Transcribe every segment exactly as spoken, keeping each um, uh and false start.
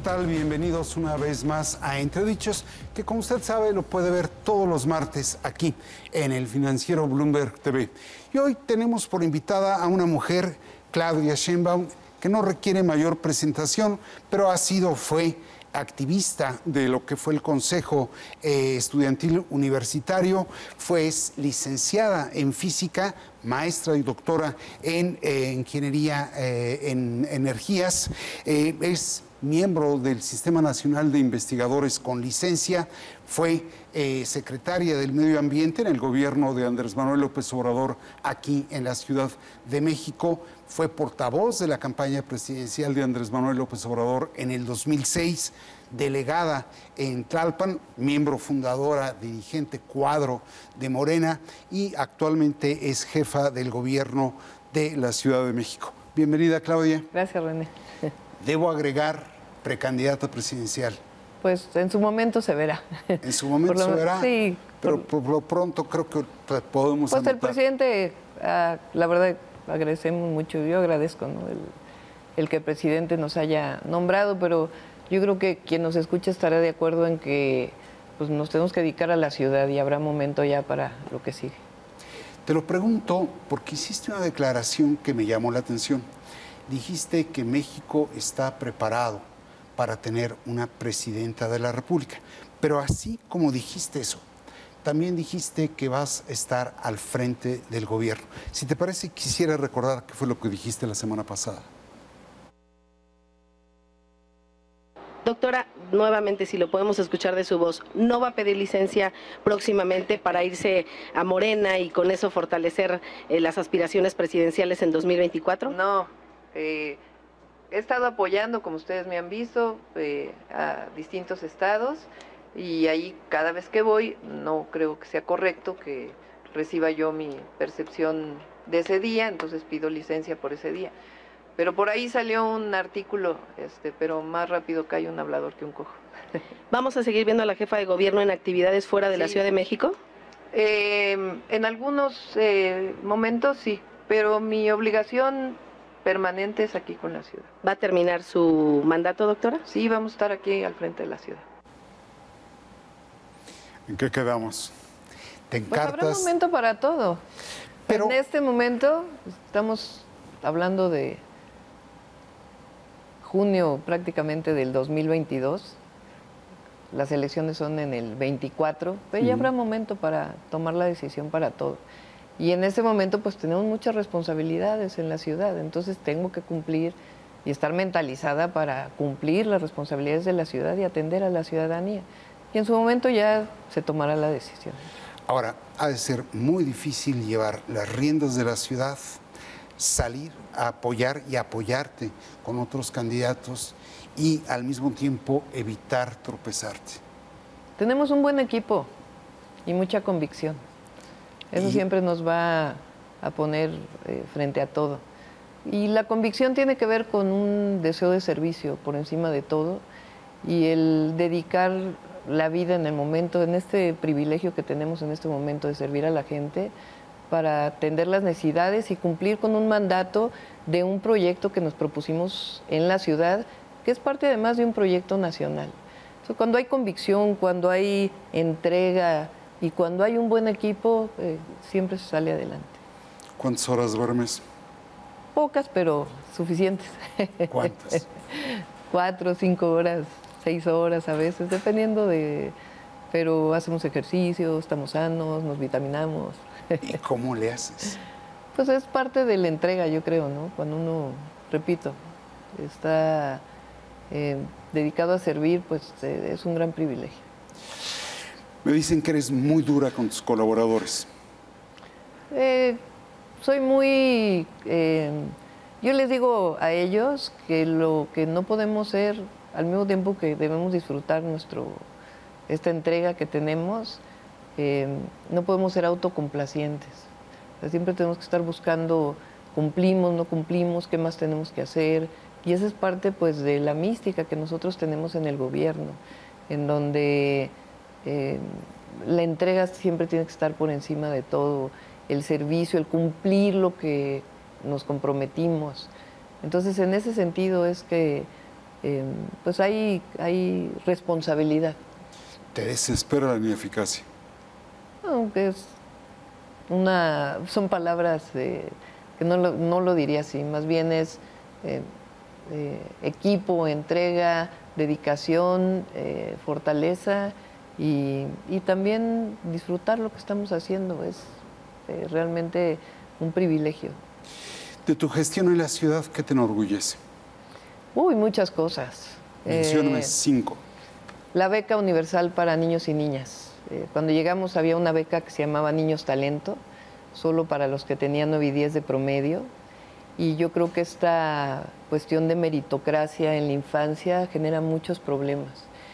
tal? Bienvenidos una vez más a Entredichos, que como usted sabe lo puede ver todos los martes aquí en el financiero Bloomberg T V. Y hoy tenemos por invitada a una mujer, Claudia Sheinbaum, que no requiere mayor presentación, pero ha sido, fue activista de lo que fue el Consejo eh, Estudiantil Universitario, fue licenciada en física, maestra y doctora en eh, ingeniería eh, en energías, eh, es miembro del Sistema Nacional de Investigadores con licencia, fue eh, secretaria del Medio Ambiente en el gobierno de Andrés Manuel López Obrador aquí en la Ciudad de México, fue portavoz de la campaña presidencial de Andrés Manuel López Obrador en el dos mil seis, delegada en Tlalpan, miembro fundadora, dirigente cuadro de Morena y actualmente es jefa del gobierno de la Ciudad de México. Bienvenida, Claudia. Gracias, René. Debo agregar precandidata presidencial. Pues en su momento se verá. En su momento lo, se verá, sí, pero por, por lo pronto creo que podemos Pues anotar. el presidente, uh, la verdad, agradecemos mucho, yo agradezco, ¿no? el, el que el presidente nos haya nombrado, pero yo creo que quien nos escucha estará de acuerdo en que pues, nos tenemos que dedicar a la ciudad y habrá momento ya para lo que sigue. Te lo pregunto porque hiciste una declaración que me llamó la atención. Dijiste que México está preparado para tener una presidenta de la República, pero así como dijiste eso, también dijiste que vas a estar al frente del gobierno. Si te parece, quisiera recordar qué fue lo que dijiste la semana pasada. Doctora, nuevamente, si lo podemos escuchar de su voz, ¿no va a pedir licencia próximamente para irse a Morena y con eso fortalecer eh, las aspiraciones presidenciales en dos mil veinticuatro? No, eh, he estado apoyando, como ustedes me han visto, eh, a distintos estados y ahí cada vez que voy no creo que sea correcto que reciba yo mi percepción de ese día, entonces pido licencia por ese día. Pero por ahí salió un artículo, este, pero más rápido cae un hablador que un cojo. ¿Vamos a seguir viendo a la jefa de gobierno en actividades fuera de Sí. la Ciudad de México? Eh, en algunos eh, momentos sí, pero mi obligación permanente es aquí con la ciudad. ¿Va a terminar su mandato, doctora? Sí, vamos a estar aquí al frente de la ciudad. ¿En qué quedamos? ¿Te Pues habrá encartas? momento para todo. Pero- En este momento estamos hablando de junio prácticamente del dos mil veintidós. Las elecciones son en el veinticuatro, pero ya Ujú. habrá momento para tomar la decisión para todo. Y en ese momento pues tenemos muchas responsabilidades en la ciudad, entonces tengo que cumplir y estar mentalizada para cumplir las responsabilidades de la ciudad y atender a la ciudadanía. Y en su momento ya se tomará la decisión. Ahora, ha de ser muy difícil llevar las riendas de la ciudad, salir a apoyar y apoyarte con otros candidatos y al mismo tiempo evitar tropezarte. Tenemos un buen equipo y mucha convicción. Eso Y- siempre nos va a poner eh, frente a todo. Y la convicción tiene que ver con un deseo de servicio por encima de todo y el dedicar la vida en el momento, en este privilegio que tenemos en este momento de servir a la gente para atender las necesidades y cumplir con un mandato de un proyecto que nos propusimos en la ciudad, que es parte además de un proyecto nacional. So, cuando hay convicción, cuando hay entrega y cuando hay un buen equipo, eh, siempre se sale adelante. ¿Cuántas horas duermes? Pocas, pero suficientes. ¿Cuántas? Cuatro, cinco horas, seis horas a veces, dependiendo de... Pero hacemos ejercicio, estamos sanos, nos vitaminamos. ¿Y cómo le haces? Pues es parte de la entrega, yo creo, ¿no? Cuando uno, repito, está eh, dedicado a servir, pues eh, es un gran privilegio. Me dicen que eres muy dura con tus colaboradores. Eh, soy muy... eh, yo les digo a ellos que lo que no podemos ser, al mismo tiempo que debemos disfrutar nuestro, esta entrega que tenemos, eh, no podemos ser autocomplacientes. O sea, siempre tenemos que estar buscando, cumplimos, no cumplimos, qué más tenemos que hacer. Y esa es parte pues de la mística que nosotros tenemos en el gobierno, en donde eh, la entrega siempre tiene que estar por encima de todo, el servicio, el cumplir lo que nos comprometimos. Entonces, en ese sentido es que eh, pues hay, hay responsabilidad. ¿Te desespera la ineficacia? Aunque es una, son palabras eh, que no lo, no lo diría así, más bien es eh, eh, equipo, entrega, dedicación, eh, fortaleza y, y también disfrutar lo que estamos haciendo. Es eh, realmente un privilegio. De tu gestión en la ciudad, ¿qué te enorgullece? Uy, muchas cosas. Mencióname Eh, cinco. La beca universal para niños y niñas. Eh, cuando llegamos había una beca que se llamaba Niños Talento, solo para los que tenían nueve y diez de promedio. Y yo creo que esta cuestión de meritocracia en la infancia genera muchos problemas.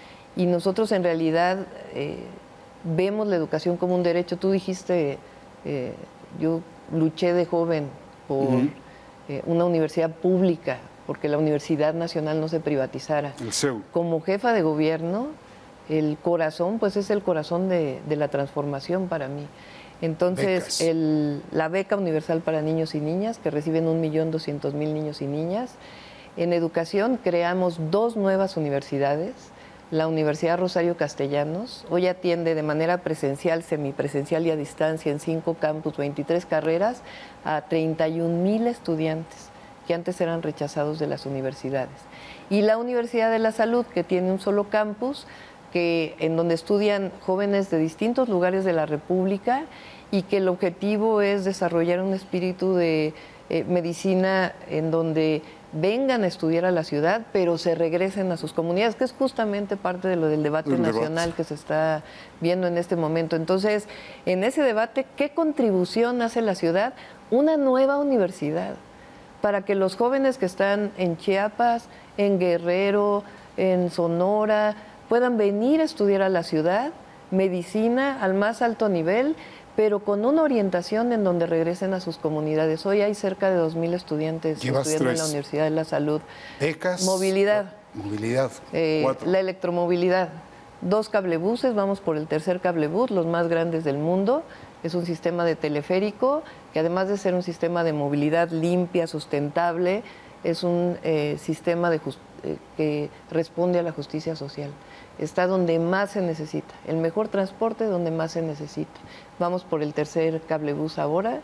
Y nosotros en realidad eh, vemos la educación como un derecho. Tú dijiste, eh, yo luché de joven por uh-huh. eh, una universidad pública, porque la Universidad Nacional no se privatizara. El C E U. Como jefa de gobierno, el corazón, pues es el corazón de, de la transformación para mí. Entonces, el, la beca universal para niños y niñas, que reciben un millón doscientos mil niños y niñas. En educación creamos dos nuevas universidades. La Universidad Rosario Castellanos hoy atiende de manera presencial, semipresencial y a distancia en cinco campus, veintitrés carreras, a treinta y un mil estudiantes que antes eran rechazados de las universidades. Y la Universidad de la Salud, que tiene un solo campus, que, en donde estudian jóvenes de distintos lugares de la República y que el objetivo es desarrollar un espíritu de eh, medicina en donde vengan a estudiar a la ciudad, pero se regresen a sus comunidades, que es justamente parte de lo del debate El nacional debate. que se está viendo en este momento. Entonces, en ese debate, ¿qué contribución hace la ciudad? Una nueva universidad, para que los jóvenes que están en Chiapas, en Guerrero, en Sonora, puedan venir a estudiar a la ciudad, medicina al más alto nivel, pero con una orientación en donde regresen a sus comunidades. Hoy hay cerca de dos mil estudiantes Llevas estudiando tres. en la Universidad de la Salud. Becas. Movilidad. Movilidad. Eh, Cuatro. La electromovilidad. Dos cablebuses, vamos por el tercer cablebús, los más grandes del mundo. Es un sistema de teleférico que, además de ser un sistema de movilidad limpia, sustentable, es un eh, sistema de just- eh, que responde a la justicia social. Está donde más se necesita, el mejor transporte donde más se necesita. Vamos por el tercer cablebús ahora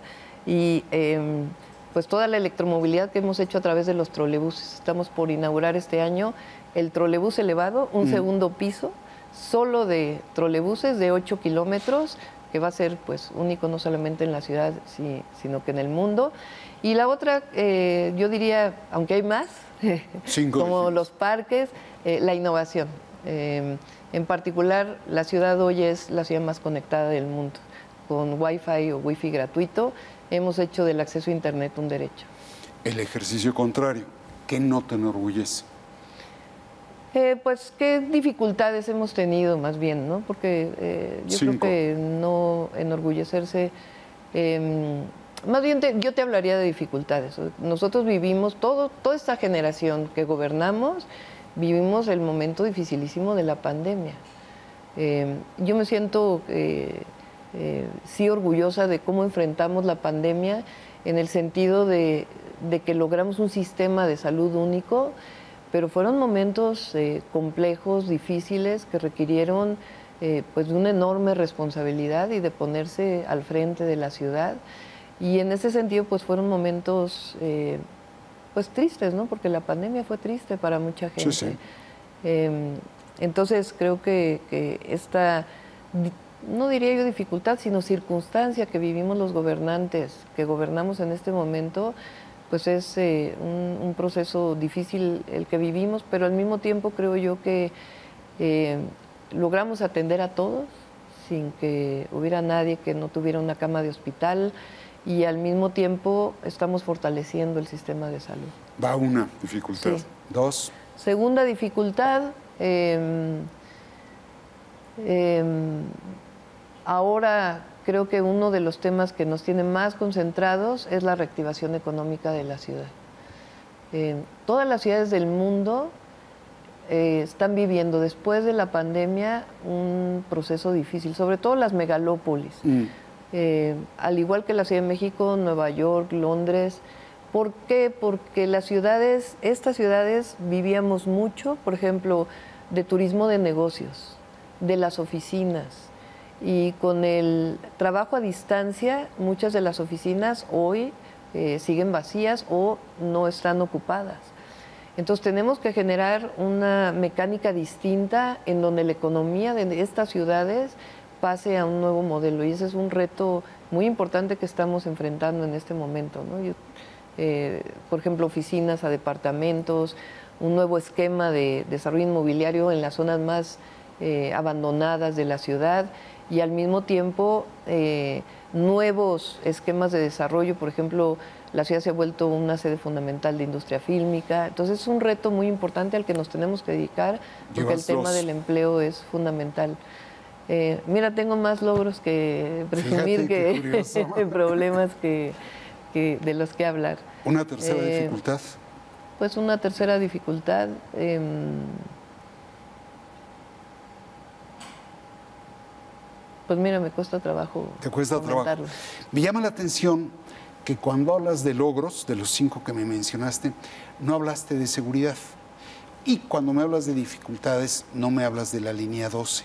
y eh, pues toda la electromovilidad que hemos hecho a través de los trolebuses. Estamos por inaugurar este año el trolebús elevado, un mm. segundo piso, solo de trolebuses de ocho kilómetros, que va a ser pues único no solamente en la ciudad, sí, sino que en el mundo. Y la otra, eh, yo diría, aunque hay más, Cinco como ejemplos. los parques, eh, la innovación. Eh, en particular, la ciudad hoy es la ciudad más conectada del mundo. Con Wi-Fi o Wi-Fi gratuito, hemos hecho del acceso a Internet un derecho. El ejercicio contrario, ¿qué no te enorgullece? Eh, pues qué dificultades hemos tenido más bien, ¿no? Porque eh, yo Cinco. creo que no enorgullecerse... Eh, más bien te, yo te hablaría de dificultades. Nosotros vivimos, todo, toda esta generación que gobernamos, vivimos el momento dificilísimo de la pandemia. Eh, yo me siento eh, eh, sí orgullosa de cómo enfrentamos la pandemia en el sentido de, de que logramos un sistema de salud único, pero fueron momentos eh, complejos, difíciles, que requirieron eh, pues de una enorme responsabilidad y de ponerse al frente de la ciudad. Y en ese sentido, pues fueron momentos eh, pues tristes, ¿no? Porque la pandemia fue triste para mucha gente. Sí, sí. Eh, entonces creo que, que esta, no diría yo dificultad, sino circunstancia que vivimos los gobernantes, que gobernamos en este momento, pues es eh, un, un proceso difícil el que vivimos, pero al mismo tiempo creo yo que eh, logramos atender a todos sin que hubiera nadie que no tuviera una cama de hospital, y al mismo tiempo estamos fortaleciendo el sistema de salud. Va una dificultad. Sí. Dos. Segunda dificultad, eh, eh, ahora creo que uno de los temas que nos tiene más concentrados es la reactivación económica de la ciudad. Eh, todas las ciudades del mundo eh, están viviendo después de la pandemia un proceso difícil, sobre todo las megalópolis. Mm. Eh, al igual que la Ciudad de México, Nueva York, Londres, ¿Por qué? Porque las ciudades, estas ciudades vivíamos mucho, por ejemplo, de turismo de negocios, de las oficinas. Y con el trabajo a distancia, muchas de las oficinas hoy eh, siguen vacías o no están ocupadas. Entonces tenemos que generar una mecánica distinta en donde la economía de estas ciudades pase a un nuevo modelo. Y ese es un reto muy importante que estamos enfrentando en este momento, ¿no? Yo, eh, por ejemplo, oficinas a departamentos, un nuevo esquema de desarrollo inmobiliario en las zonas más eh, abandonadas de la ciudad y al mismo tiempo eh, nuevos esquemas de desarrollo. Por ejemplo, la ciudad se ha vuelto una sede fundamental de industria fílmica. Entonces es un reto muy importante al que nos tenemos que dedicar porque el tema del empleo es fundamental. Eh, mira, tengo más logros que presumir que problemas que, que de los que hablar. ¿Una tercera eh, dificultad? Pues una tercera dificultad. Eh, pues mira, me cuesta trabajo. ¿Te cuesta trabajo? Me llama la atención que cuando hablas de logros, de los cinco que me mencionaste, no hablaste de seguridad. Y cuando me hablas de dificultades, no me hablas de la línea doce.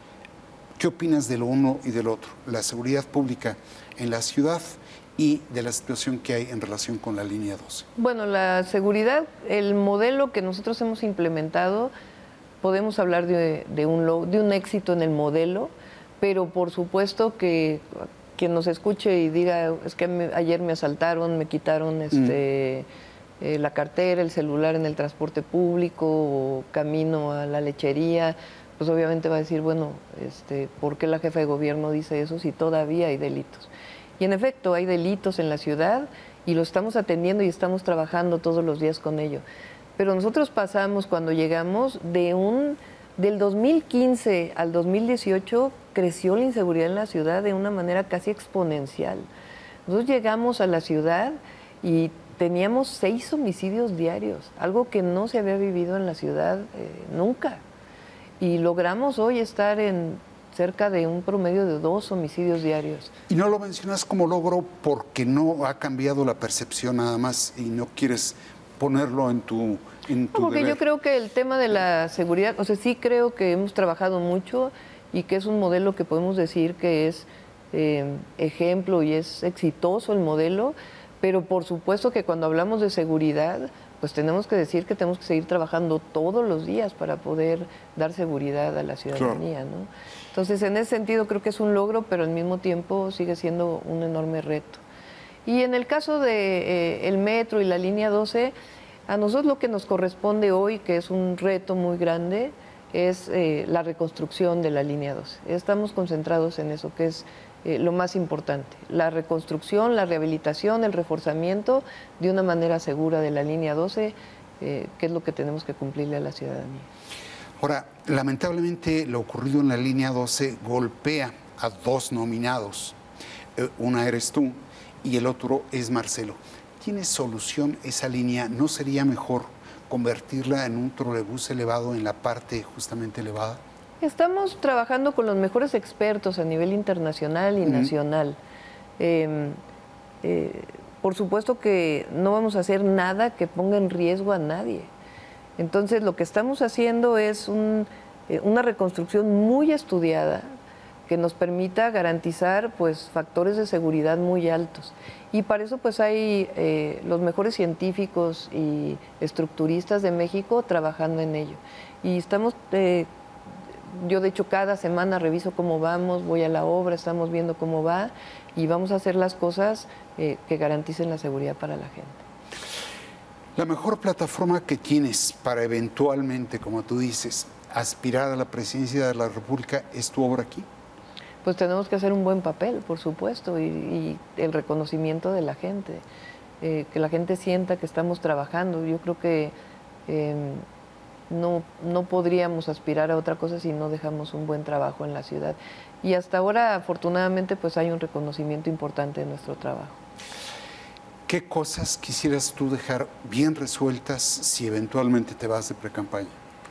¿Qué opinas de lo uno y del otro? La seguridad pública en la ciudad y de la situación que hay en relación con la línea doce. Bueno, la seguridad, el modelo que nosotros hemos implementado, podemos hablar de, de, un, de un éxito en el modelo, pero por supuesto que quien nos escuche y diga, es que me, ayer me asaltaron, me quitaron este, mm. eh, la cartera, el celular en el transporte público, o camino a la lechería, pues obviamente va a decir, bueno, este, ¿por qué la jefa de gobierno dice eso si todavía hay delitos? Y en efecto, hay delitos en la ciudad y lo estamos atendiendo y estamos trabajando todos los días con ello. Pero nosotros pasamos, cuando llegamos, de un, del dos mil quince al dos mil dieciocho, creció la inseguridad en la ciudad de una manera casi exponencial. Nosotros llegamos a la ciudad y teníamos seis homicidios diarios, algo que no se había vivido en la ciudad eh, nunca. Y logramos hoy estar en cerca de un promedio de dos homicidios diarios. Y no lo mencionas como logro porque no ha cambiado la percepción nada más y no quieres ponerlo en tu, en tu no, porque deber. Yo creo que el tema de la seguridad, o sea, sí creo que hemos trabajado mucho y que es un modelo que podemos decir que es eh, ejemplo y es exitoso el modelo, pero por supuesto que cuando hablamos de seguridad, pues tenemos que decir que tenemos que seguir trabajando todos los días para poder dar seguridad a la ciudadanía, claro, ¿no? Entonces, en ese sentido creo que es un logro, pero al mismo tiempo sigue siendo un enorme reto. Y en el caso del de, eh, metro y la línea doce, a nosotros lo que nos corresponde hoy, que es un reto muy grande, es eh, la reconstrucción de la línea doce. Estamos concentrados en eso, que es eh, lo más importante. La reconstrucción, la rehabilitación, el reforzamiento de una manera segura de la línea doce, eh, que es lo que tenemos que cumplirle a la ciudadanía. Ahora, lamentablemente lo ocurrido en la línea doce golpea a dos nominados. Eh, una eres tú y el otro es Marcelo. ¿Tiene solución esa línea? ¿No sería mejor convertirla en un trolebús elevado en la parte justamente elevada? Estamos trabajando con los mejores expertos a nivel internacional y uh-huh. nacional. Eh, eh, por supuesto que no vamos a hacer nada que ponga en riesgo a nadie. Entonces, lo que estamos haciendo es un, eh, una reconstrucción muy estudiada que nos permita garantizar pues, factores de seguridad muy altos. Y para eso pues, hay eh, los mejores científicos y estructuristas de México trabajando en ello. Y estamos, eh, yo de hecho cada semana reviso cómo vamos, voy a la obra, estamos viendo cómo va y vamos a hacer las cosas eh, que garanticen la seguridad para la gente. La mejor plataforma que tienes para eventualmente, como tú dices, aspirar a la presidencia de la República es tu obra aquí. Pues tenemos que hacer un buen papel, por supuesto, y, y el reconocimiento de la gente, eh, que la gente sienta que estamos trabajando. Yo creo que eh, no, no podríamos aspirar a otra cosa si no dejamos un buen trabajo en la ciudad. Y hasta ahora, afortunadamente, pues hay un reconocimiento importante de nuestro trabajo. ¿Qué cosas quisieras tú dejar bien resueltas si eventualmente te vas de precampaña?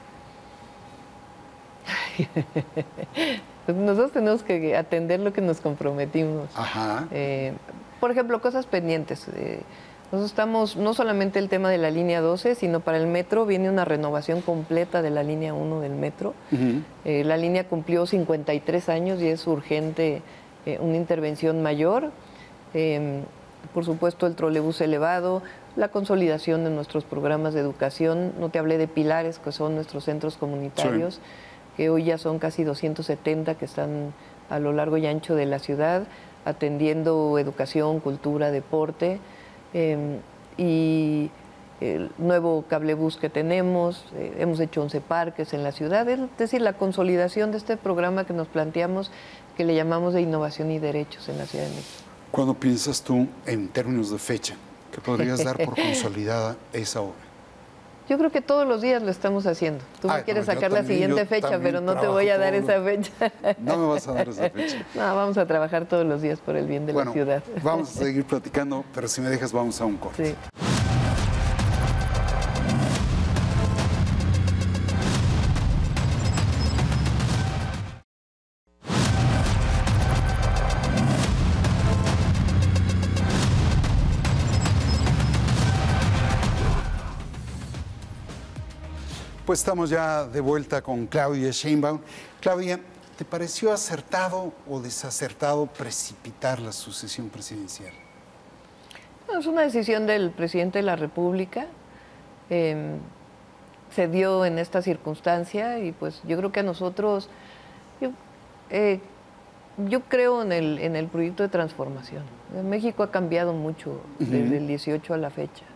Pues nosotros tenemos que atender lo que nos comprometimos. Ajá. Eh, por ejemplo, cosas pendientes. Eh, Nosotros estamos, no solamente el tema de la línea doce, sino para el metro viene una renovación completa de la línea uno del metro. Uh-huh. eh, la línea cumplió cincuenta y tres años y es urgente eh, una intervención mayor. Eh, por supuesto, el trolebús elevado, la consolidación de nuestros programas de educación. No te hablé de pilares, que son nuestros centros comunitarios, sí, que hoy ya son casi doscientos setenta que están a lo largo y ancho de la ciudad, atendiendo educación, cultura, deporte. Eh, y el nuevo cablebús que tenemos, eh, hemos hecho once parques en la ciudad, es decir, la consolidación de este programa que nos planteamos, que le llamamos de innovación y derechos en la Ciudad de México. ¿Cuándo piensas tú, en términos de fecha, que podrías dar por consolidada esa obra? Yo creo que todos los días lo estamos haciendo. Tú Ay, me quieres no, sacar también, la siguiente fecha, pero no te voy a dar esa fecha. No me vas a dar esa fecha. No, vamos a trabajar todos los días por el bien de bueno, la ciudad. Vamos a seguir platicando, pero si me dejas vamos a un corte. Sí. Pues estamos ya de vuelta con Claudia Sheinbaum. Claudia, ¿te pareció acertado o desacertado precipitar la sucesión presidencial? No, es una decisión del presidente de la República. Eh, se dio en esta circunstancia y pues yo creo que a nosotros, yo, eh, yo creo en el, en el proyecto de transformación. México ha cambiado mucho uh-huh. desde el dieciocho a la fecha.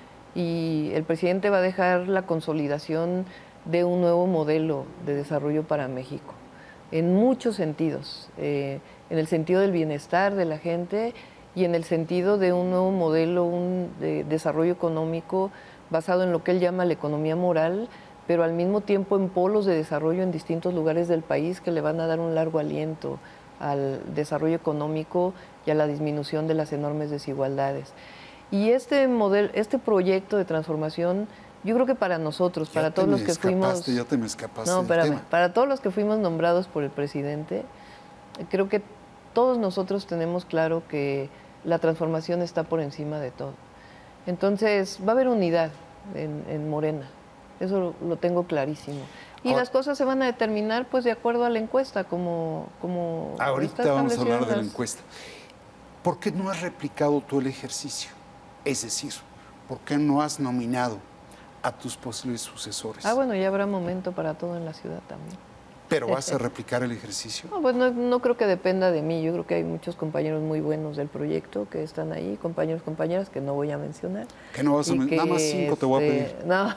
Y el presidente va a dejar la consolidación de un nuevo modelo de desarrollo para México, en muchos sentidos, eh, en el sentido del bienestar de la gente y en el sentido de un nuevo modelo un, de desarrollo económico basado en lo que él llama la economía moral, pero al mismo tiempo en polos de desarrollo en distintos lugares del país que le van a dar un largo aliento al desarrollo económico y a la disminución de las enormes desigualdades. Y este modelo, este proyecto de transformación, yo creo que para nosotros, ya para todos los que fuimos... Ya te me escapaste No, espérame, tema. Para todos los que fuimos nombrados por el presidente, creo que todos nosotros tenemos claro que la transformación está por encima de todo. Entonces, va a haber unidad en, en Morena, eso lo, lo tengo clarísimo. Y ahora, las cosas se van a determinar pues de acuerdo a la encuesta, como... como ahorita vamos a hablar de la encuesta. ¿Por qué no has replicado tú el ejercicio? Es decir, ¿por qué no has nominado a tus posibles sucesores? Ah, bueno, ya habrá momento para todo en la ciudad también. ¿Pero vas a replicar el ejercicio? No, pues no, no creo que dependa de mí. Yo creo que hay muchos compañeros muy buenos del proyecto que están ahí, compañeros, compañeras que no voy a mencionar. ¿Que no vas a mencionar? Nada más cinco este, te voy a pedir. No,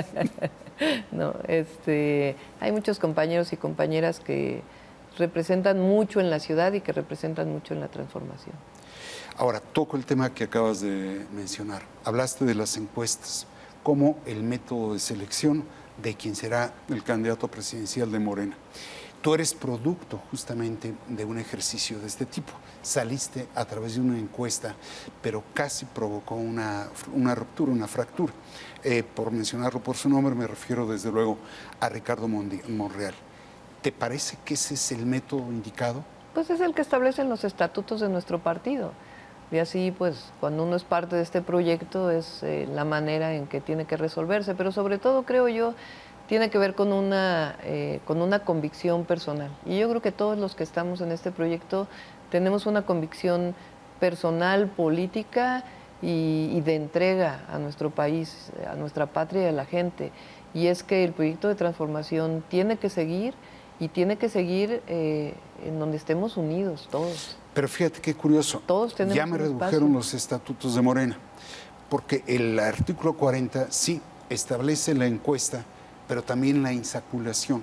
no este, hay muchos compañeros y compañeras que representan mucho en la ciudad y que representan mucho en la transformación. Ahora, toco el tema que acabas de mencionar. Hablaste de las encuestas como el método de selección de quien será el candidato presidencial de Morena. Tú eres producto justamente de un ejercicio de este tipo. Saliste a través de una encuesta, pero casi provocó una, una ruptura, una fractura. Eh, por mencionarlo por su nombre, me refiero desde luego a Ricardo Monreal. ¿Te parece que ese es el método indicado? Pues es el que establecen los estatutos de nuestro partido. Y así, pues, cuando uno es parte de este proyecto es eh, la manera en que tiene que resolverse, pero sobre todo, creo yo, tiene que ver con una, eh, con una convicción personal. Y yo creo que todos los que estamos en este proyecto tenemos una convicción personal, política y, y de entrega a nuestro país, a nuestra patria y a la gente. Y es que el proyecto de transformación tiene que seguir y tiene que seguir eh, en donde estemos unidos todos. Pero fíjate qué curioso, todos tenemos ya me redujeron los estatutos de Morena, porque el artículo cuarenta sí establece la encuesta, pero también la insaculación.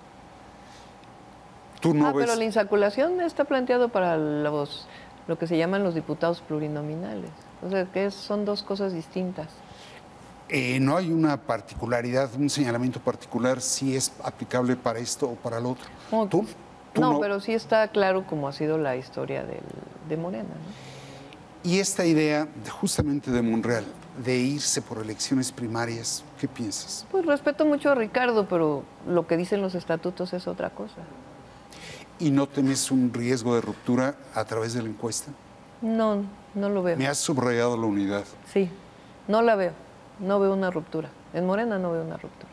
Tú no ah, ves... pero la insaculación está planteado para los, lo que se llaman los diputados plurinominales, o sea, que es, son dos cosas distintas. Eh, no hay una particularidad, un señalamiento particular si es aplicable para esto o para lo otro. No, ¿Tú? ¿Tú no, no? Pero sí está claro cómo ha sido la historia del, de Morena, ¿no? Y esta idea de, justamente de Monreal, de irse por elecciones primarias, ¿qué piensas? Pues respeto mucho a Ricardo, pero lo que dicen los estatutos es otra cosa. ¿Y no temes un riesgo de ruptura a través de la encuesta? No, no lo veo. Me has subrayado la unidad. Sí, no la veo. No veo una ruptura. En Morena no veo una ruptura.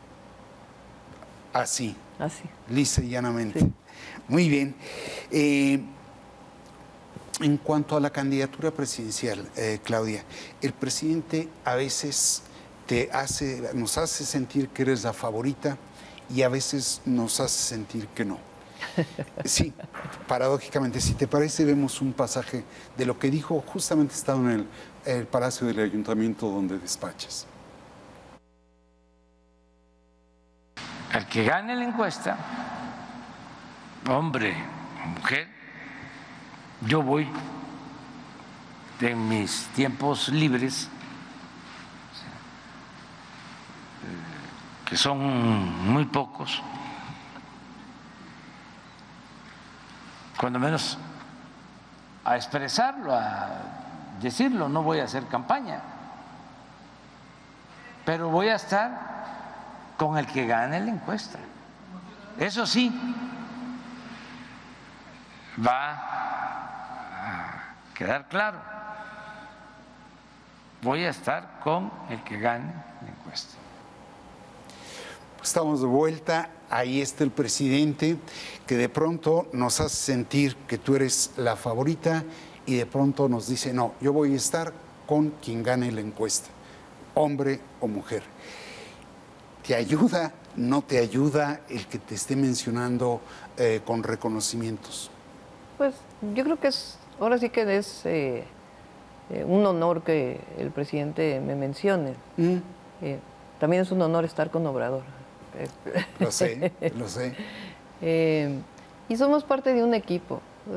Así. Así. Lisa y llanamente. Sí. Muy bien. Eh, en cuanto a la candidatura presidencial, eh, Claudia, el presidente a veces te hace, nos hace sentir que eres la favorita y a veces nos hace sentir que no. Sí, paradójicamente, si te parece, vemos un pasaje de lo que dijo justamente estando en el, el Palacio del Ayuntamiento donde despachas. Al que gane la encuesta, hombre o mujer, yo voy en mis tiempos libres, que son muy pocos, cuando menos a expresarlo, a decirlo. No voy a hacer campaña, pero voy a estar con el que gane la encuesta. Eso sí, va a quedar claro. Voy a estar con el que gane la encuesta. Estamos de vuelta, ahí está el presidente, que de pronto nos hace sentir que tú eres la favorita y de pronto nos dice, no, yo voy a estar con quien gane la encuesta, hombre o mujer. ¿Te ayuda, no te ayuda el que te esté mencionando eh, con reconocimientos? Pues yo creo que es, ahora sí que es eh, eh, un honor que el presidente me mencione. Mm. Eh, también es un honor estar con Obrador. Lo sé, lo sé. Eh, y somos parte de un equipo.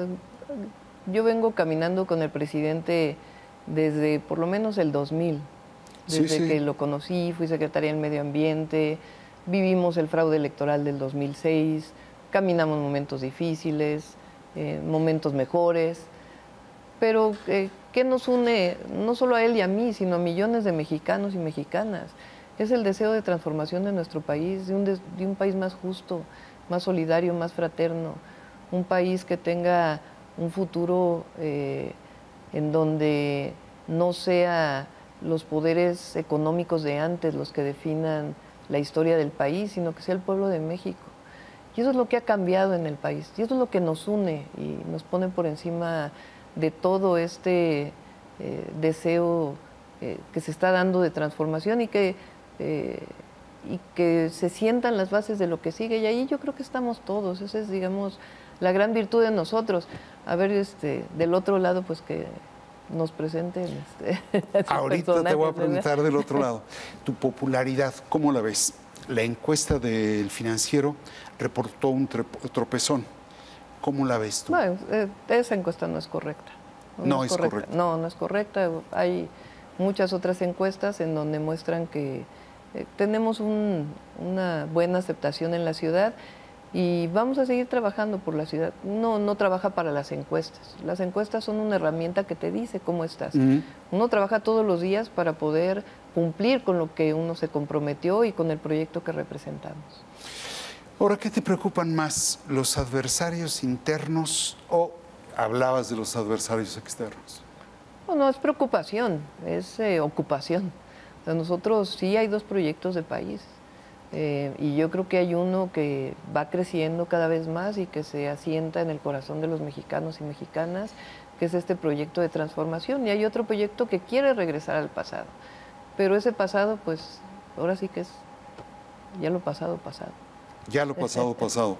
Yo vengo caminando con el presidente desde por lo menos el dos mil. Desde sí, sí. que lo conocí, fui secretaria del Medio Ambiente, vivimos el fraude electoral del dos mil seis, caminamos momentos difíciles, eh, momentos mejores, pero eh, ¿qué nos une no solo a él y a mí, sino a millones de mexicanos y mexicanas? Es el deseo de transformación de nuestro país, de un, de, de un país más justo, más solidario, más fraterno, un país que tenga un futuro eh, en donde no sea los poderes económicos de antes los que definan la historia del país, sino que sea el pueblo de México. Y eso es lo que ha cambiado en el país, y eso es lo que nos une y nos pone por encima de todo este eh, deseo eh, que se está dando de transformación y que, eh, y que se sientan las bases de lo que sigue. Y ahí yo creo que estamos todos, esa es, digamos, la gran virtud de nosotros. A ver, este, del otro lado, pues que nos presenten. Este, Ahorita te voy a preguntar del otro lado. Tu popularidad, ¿cómo la ves? La encuesta del Financiero reportó un tropezón. ¿Cómo la ves tú? No, esa encuesta no es correcta. No, no es, es correcta. correcta. No, no es correcta. Hay muchas otras encuestas en donde muestran que eh, tenemos un, una buena aceptación en la ciudad. Y vamos a seguir trabajando por la ciudad. Uno no trabaja para las encuestas. Las encuestas son una herramienta que te dice cómo estás. Uh-huh. Uno trabaja todos los días para poder cumplir con lo que uno se comprometió y con el proyecto que representamos. Ahora, ¿qué te preocupan más, los adversarios internos o hablabas de los adversarios externos? No, no es preocupación, es eh, ocupación. O sea, nosotros sí hay dos proyectos de país. Eh, y yo creo que hay uno que va creciendo cada vez más y que se asienta en el corazón de los mexicanos y mexicanas, que es este proyecto de transformación. Y hay otro proyecto que quiere regresar al pasado. Pero ese pasado, pues, ahora sí que es ya lo pasado, pasado. Ya lo pasado, pasado.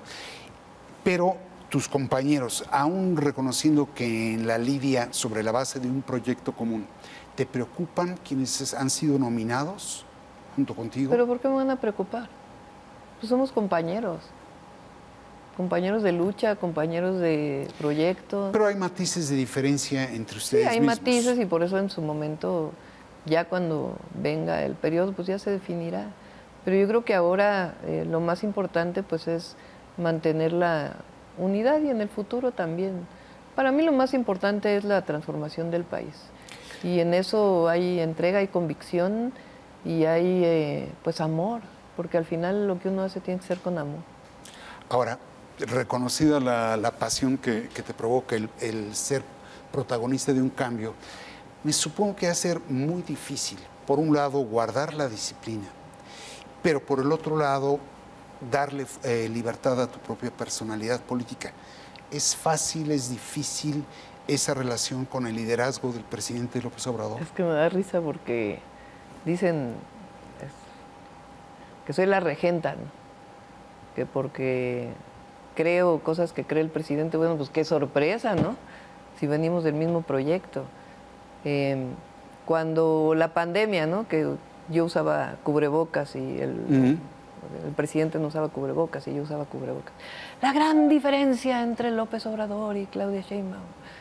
Pero tus compañeros, aún reconociendo que en la lidia, sobre la base de un proyecto común, ¿te preocupan quienes han sido nominados junto contigo? ¿Pero por qué me van a preocupar? Pues somos compañeros. Compañeros de lucha, compañeros de proyecto. Pero hay matices de diferencia entre ustedes Sí, hay mismos. matices y por eso en su momento, ya cuando venga el periodo, pues ya se definirá. Pero yo creo que ahora eh, lo más importante pues es mantener la unidad y en el futuro también. Para mí lo más importante es la transformación del país. Y en eso hay entrega y convicción y hay eh, pues amor, porque al final lo que uno hace tiene que ser con amor. Ahora, reconocida la, la pasión que, que te provoca el, el ser protagonista de un cambio, me supongo que va a ser muy difícil, por un lado, guardar la disciplina, pero por el otro lado, darle eh, libertad a tu propia personalidad política. ¿Es fácil, es difícil esa relación con el liderazgo del presidente López Obrador? Es que me da risa porque dicen es, que soy la regenta, ¿no? Que porque creo cosas que cree el presidente, bueno, pues qué sorpresa, ¿no? Si venimos del mismo proyecto. Eh, cuando la pandemia, ¿no? Que yo usaba cubrebocas y el, uh-huh. el presidente no usaba cubrebocas y yo usaba cubrebocas. La gran diferencia entre López Obrador y Claudia Sheinbaum.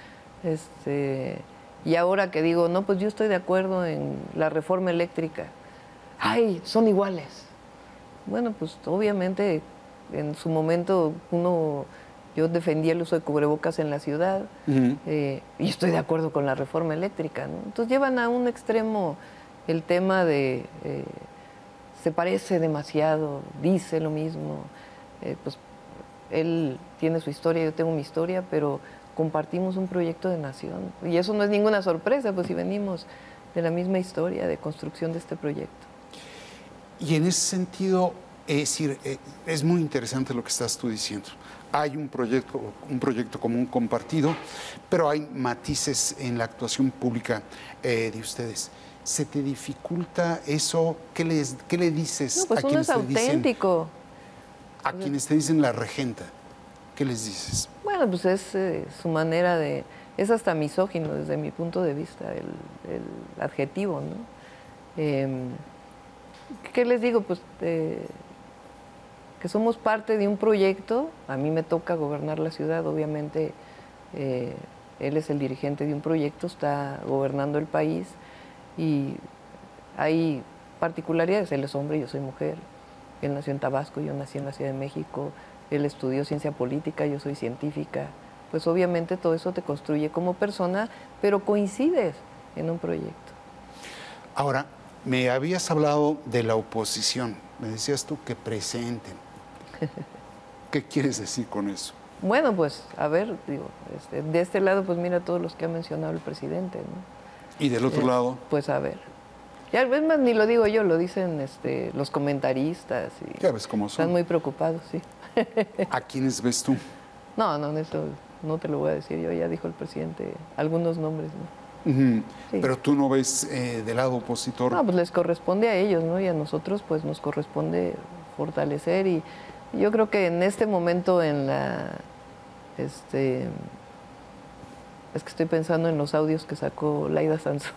Este, y ahora que digo, no, pues yo estoy de acuerdo en la reforma eléctrica. ¡Ay, son iguales! Bueno, pues obviamente en su momento uno, yo defendía el uso de cubrebocas en la ciudad uh-huh. eh, y estoy de acuerdo con la reforma eléctrica, ¿no? Entonces llevan a un extremo el tema de eh, se parece demasiado, dice lo mismo, eh, pues él tiene su historia, yo tengo mi historia, pero compartimos un proyecto de nación y eso no es ninguna sorpresa, pues si venimos de la misma historia de construcción de este proyecto. Y en ese sentido, es decir, es muy interesante lo que estás tú diciendo. Hay un proyecto, un proyecto común compartido, pero hay matices en la actuación pública eh, de ustedes. ¿Se te dificulta eso? ¿Qué, les, qué le dices no, pues a quienes uno es te auténtico. dicen, a quienes te dicen la regenta? ¿Qué les dices? Bueno, pues es eh, su manera de... Es hasta misógino desde mi punto de vista, el, el adjetivo, ¿no? Eh, ¿Qué les digo? Pues eh, que somos parte de un proyecto. A mí me toca gobernar la ciudad, obviamente eh, él es el dirigente de un proyecto, está gobernando el país y hay particularidades. Él es hombre, yo soy mujer. Él nació en Tabasco, yo nací en la Ciudad de México. Él estudió ciencia política, yo soy científica. Pues obviamente todo eso te construye como persona, pero coincides en un proyecto. Ahora, me habías hablado de la oposición. Me decías tú que presenten. ¿Qué quieres decir con eso? Bueno, pues, a ver, digo, este, de este lado, pues mira todos los que ha mencionado el presidente, ¿no? ¿Y del otro eh, lado? Pues a ver. Ya, es más, ni lo digo yo, lo dicen este, los comentaristas. Y ya ves cómo son. Están muy preocupados, sí. ¿A quiénes ves tú? No, no, eso no te lo voy a decir yo. Ya dijo el presidente algunos nombres, ¿no? Uh-huh. Sí. Pero tú no ves eh, del lado opositor. No, pues les corresponde a ellos, ¿no? Y a nosotros, pues nos corresponde fortalecer. Y yo creo que en este momento, en la. Este. Es que estoy pensando en los audios que sacó Laida Sansores.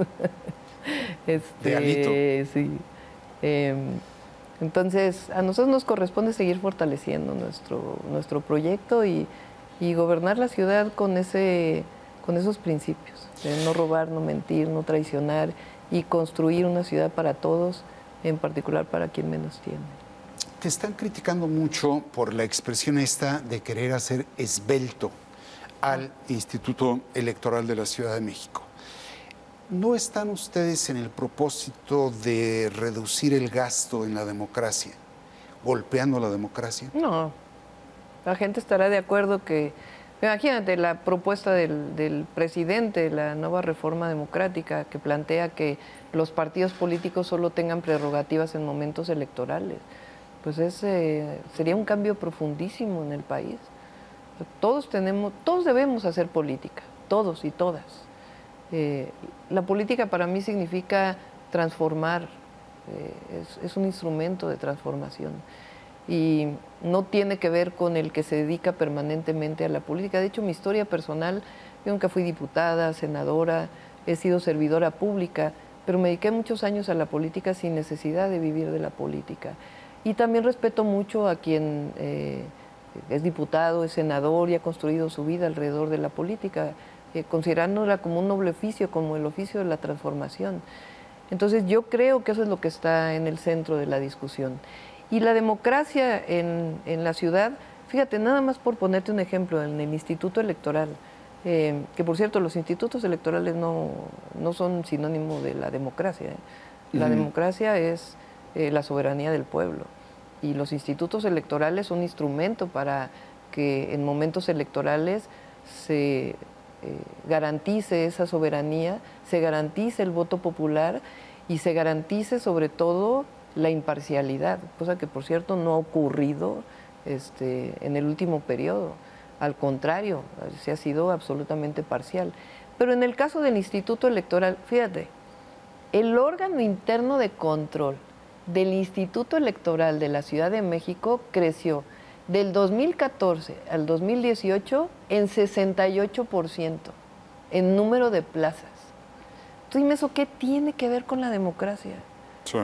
este, de Alito. Sí. Eh, entonces, a nosotros nos corresponde seguir fortaleciendo nuestro, nuestro proyecto y, y gobernar la ciudad con, ese, con esos principios. De no robar, no mentir, no traicionar y construir una ciudad para todos, en particular para quien menos tiene. Te están criticando mucho por la expresión esta de querer hacer esbelto al Instituto Electoral de la Ciudad de México. ¿No están ustedes en el propósito de reducir el gasto en la democracia, golpeando la democracia? No, la gente estará de acuerdo que, imagínate, la propuesta del, del presidente, la nueva reforma democrática que plantea que los partidos políticos solo tengan prerrogativas en momentos electorales, pues ese sería un cambio profundísimo en el país. Todos tenemos, todos debemos hacer política, todos y todas. Eh, la política para mí significa transformar, eh, es, es un instrumento de transformación y no tiene que ver con el que se dedica permanentemente a la política. De hecho, mi historia personal, yo nunca fui diputada, senadora, he sido servidora pública, pero me dediqué muchos años a la política sin necesidad de vivir de la política. Y también respeto mucho a quien eh, es diputado, es senador y ha construido su vida alrededor de la política, Eh, considerándola como un noble oficio, como el oficio de la transformación. Entonces yo creo que eso es lo que está en el centro de la discusión. Y la democracia en, en la ciudad, fíjate, nada más por ponerte un ejemplo, en el Instituto Electoral, eh, que por cierto los institutos electorales no, no son sinónimo de la democracia. ¿eh? La uh-huh. democracia es eh, la soberanía del pueblo y los institutos electorales son un instrumento para que en momentos electorales se eh, garantice esa soberanía, se garantice el voto popular y se garantice sobre todo la imparcialidad, cosa que por cierto no ha ocurrido este, en el último periodo. Al contrario, se ha sido absolutamente parcial. Pero en el caso del Instituto Electoral, fíjate, el órgano interno de control del Instituto Electoral de la Ciudad de México creció del dos mil catorce al dos mil dieciocho en sesenta y ocho por ciento en número de plazas. Tú dime eso, ¿qué tiene que ver con la democracia? Sí.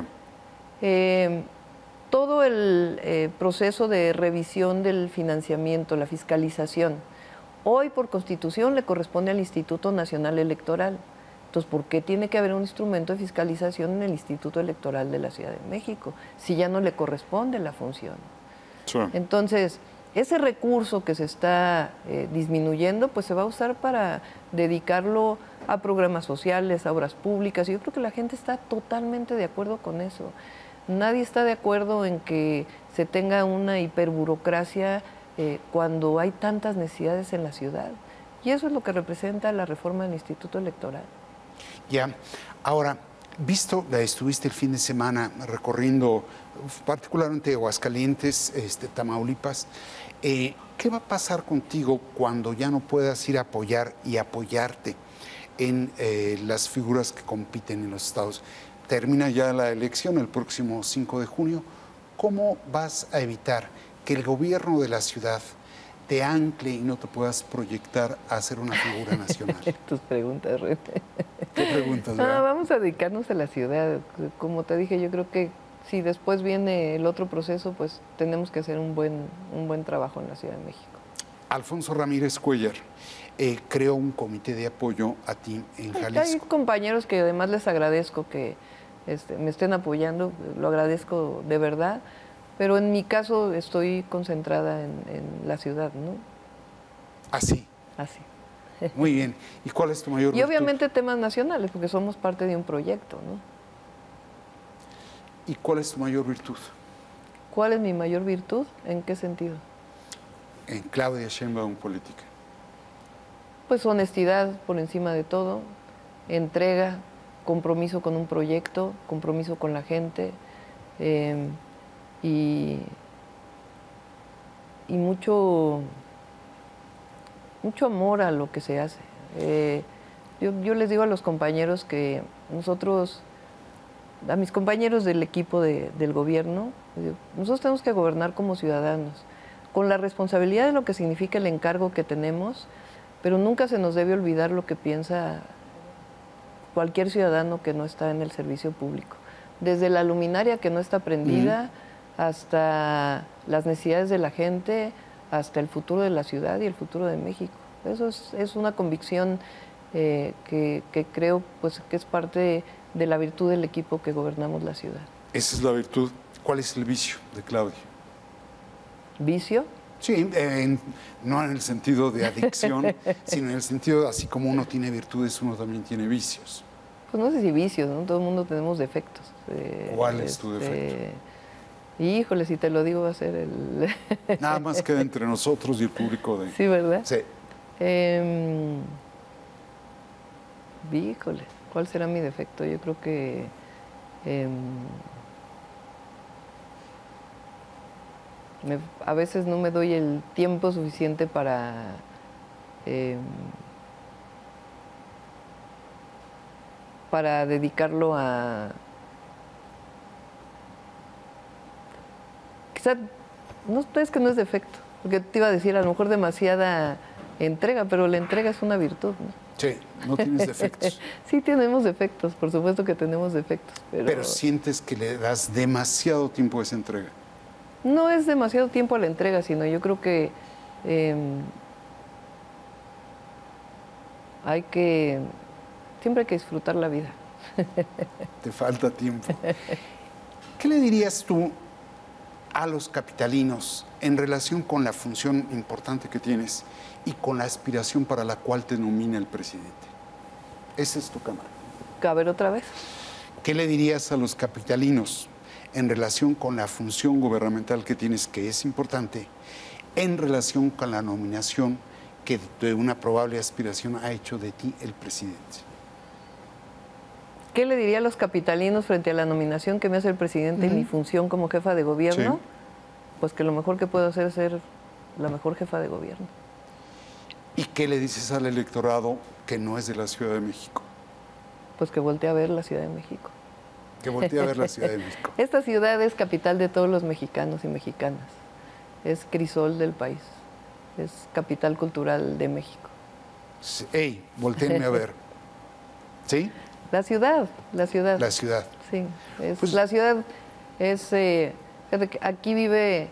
Eh, todo el eh, proceso de revisión del financiamiento, la fiscalización, hoy por Constitución le corresponde al Instituto Nacional Electoral. Entonces, ¿por qué tiene que haber un instrumento de fiscalización en el Instituto Electoral de la Ciudad de México si ya no le corresponde la función? Sí. Entonces, ese recurso que se está eh, disminuyendo, pues se va a usar para dedicarlo a programas sociales, a obras públicas, y yo creo que la gente está totalmente de acuerdo con eso. Nadie está de acuerdo en que se tenga una hiperburocracia eh, cuando hay tantas necesidades en la ciudad. Y eso es lo que representa la reforma del Instituto Electoral. Ya, ahora, visto, estuviste el fin de semana recorriendo particularmente Aguascalientes, este, Tamaulipas, eh, ¿qué va a pasar contigo cuando ya no puedas ir a apoyar y apoyarte en eh, las figuras que compiten en los estados? Termina ya la elección el próximo cinco de junio. ¿Cómo vas a evitar que el gobierno de la ciudad te ancle y no te puedas proyectar a ser una figura nacional? Tus preguntas, René. ¿Qué preguntas? No, vamos a dedicarnos a la ciudad. Como te dije, yo creo que si después viene el otro proceso, pues tenemos que hacer un buen, un buen trabajo en la Ciudad de México. Alfonso Ramírez Cuellar eh, creó un comité de apoyo a ti en Jalisco. Hay compañeros que además les agradezco que este, me estén apoyando, lo agradezco de verdad, pero en mi caso estoy concentrada en, en la ciudad, ¿no? Así. Así. Muy bien. ¿Y cuál es tu mayor Y virtud? obviamente temas nacionales, porque somos parte de un proyecto, ¿no? ¿Y cuál es tu mayor virtud? ¿Cuál es mi mayor virtud? ¿En qué sentido? En Claudia Sheinbaum política. Pues honestidad por encima de todo, entrega, compromiso con un proyecto, compromiso con la gente eh, y, y mucho, mucho amor a lo que se hace. Eh, yo, yo les digo a los compañeros que nosotros, a mis compañeros del equipo de, del gobierno, nosotros tenemos que gobernar como ciudadanos, con la responsabilidad de lo que significa el encargo que tenemos, pero nunca se nos debe olvidar lo que piensa cualquier ciudadano que no está en el servicio público. Desde la luminaria que no está prendida, uh-huh, hasta las necesidades de la gente, hasta el futuro de la ciudad y el futuro de México. Eso es, es una convicción eh, que, que creo pues, que es parte de la virtud del equipo que gobernamos la ciudad. Esa es la virtud. ¿Cuál es el vicio de Claudia? ¿Vicio? Sí, en, no en el sentido de adicción, sino en el sentido, así como uno tiene virtudes, uno también tiene vicios. Pues no sé si vicios, ¿no? Todo el mundo tenemos defectos. Eh, ¿Cuál es este, tu defecto? Híjole, si te lo digo va a ser el... Nada más queda entre nosotros y el público de... Sí, ¿verdad? Sí. Eh, híjole, ¿cuál será mi defecto? Yo creo que... Eh, Me, a veces no me doy el tiempo suficiente para eh, para dedicarlo a quizá no es que no es defecto, porque te iba a decir a lo mejor demasiada entrega, pero la entrega es una virtud, ¿no? Sí, no tienes defectos. Sí tenemos defectos, por supuesto que tenemos defectos, pero pero sientes que le das demasiado tiempo a esa entrega. No es demasiado tiempo a la entrega, sino yo creo que eh, hay que, siempre hay que disfrutar la vida. Te falta tiempo. ¿Qué le dirías tú a los capitalinos en relación con la función importante que tienes y con la aspiración para la cual te nomina el presidente? Esa es tu cámara. A ver otra vez. ¿Qué le dirías a los capitalinos en relación con la función gubernamental que tienes, que es importante, en relación con la nominación que de una probable aspiración ha hecho de ti el presidente? ¿Qué le diría a los capitalinos frente a la nominación que me hace el presidente en mi función como jefa de gobierno? Sí. Pues que lo mejor que puedo hacer es ser la mejor jefa de gobierno. ¿Y qué le dices al electorado que no es de la Ciudad de México? Pues que voltee a ver la Ciudad de México. Que voltee a ver la Ciudad de México. Esta ciudad es capital de todos los mexicanos y mexicanas. Es crisol del país. Es capital cultural de México. Sí, ey, volteenme a ver. ¿Sí? La ciudad, la ciudad. La ciudad. Sí, es, Pues- la ciudad es... eh, fíjate que aquí vive...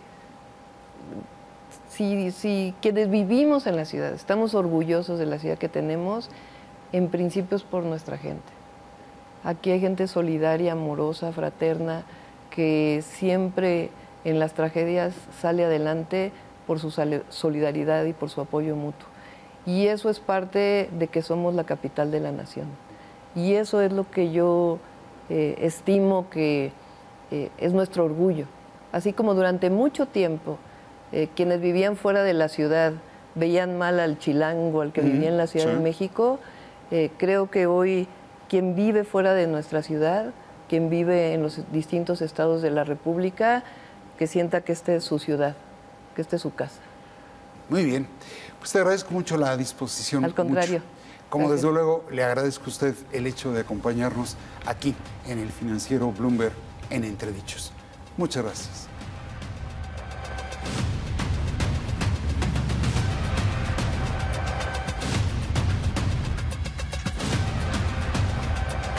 Si, si quienes vivimos en la ciudad, estamos orgullosos de la ciudad que tenemos, en principio es por nuestra gente. Aquí hay gente solidaria, amorosa, fraterna, que siempre en las tragedias sale adelante por su sale- solidaridad y por su apoyo mutuo. Y eso es parte de que somos la capital de la nación. Y eso es lo que yo eh, estimo que eh, es nuestro orgullo. Así como durante mucho tiempo eh, quienes vivían fuera de la ciudad veían mal al chilango, al que Ujú, vivía en la Ciudad sí. de México, eh, creo que hoy quien vive fuera de nuestra ciudad, quien vive en los distintos estados de la República, que sienta que esta es su ciudad, que esta es su casa. Muy bien. Pues te agradezco mucho la disposición. Al contrario. mucho. Como Gracias. desde luego le agradezco a usted el hecho de acompañarnos aquí en el financiero Bloomberg en Entredichos. Muchas gracias.